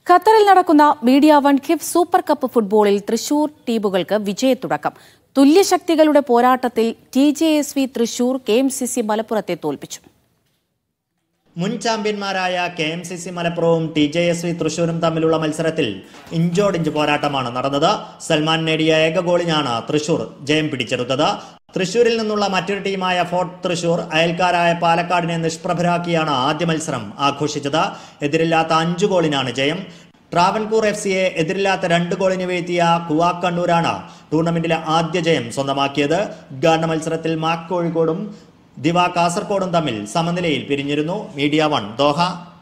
ഖത്തറിൽ നടക്കുന്ന media one QIFF super cup ഫുട്ബോളിൽ തൃശൂർ ടീമുകൾക്ക് വിജയത്തുടക്കം. തുല്യശക്തികളുടെ പോരാട്ടത്തിൽ TJSV തൃശൂർ KMCC മലപ്പുറത്തെ തോൽപ്പിച്ചു. മുൻ ചാമ്പ്യന്മാരായ KMCC മലപ്പുറവും TJSV തൃശൂരും തമ്മിലുള്ള മത്സരത്തിൽ ഇഞ്ചോടിഞ്ച് പോരാട്ടമാണ് നടന്നത്. സൽമാൻ നേടിയ ഏക ഗോളിനാണ് തൃശൂർ ജയം പിടിച്ചെടുത്തത്. തൃശൂരിൽ നിന്നുള്ള മറ്റൊരു ടീമായ ഫോർട്ട് തൃശൂർ അയൽക്കാരായ പാലക്കാടിനെ നിഷ്പ്രഭരാക്കിയാണ് ആദ്യ മത്സരം ആഘോഷിച്ചത്. എതിരില്ലാത്ത 5 ഗോളിനാണ് ജയം. ട്രാവൻകൂർ FCയെ എതിരില്ലാത്ത 2 ഗോളിന് വീഴ്ത്തിയ കുവാക്കണ്ണൂരാണ് ടൂർണമെന്റിലെ ആദ്യ ജയം സ്വന്തമാക്കിയത്. ഉദ്ഘാടന മത്സരത്തിൽ മാക് കോഴിക്കോടും ദിവാ കാസർഗോഡും തമ്മിൽ സമനിലയിൽ പിരിഞ്ഞിരുന്നു. Media one Doha.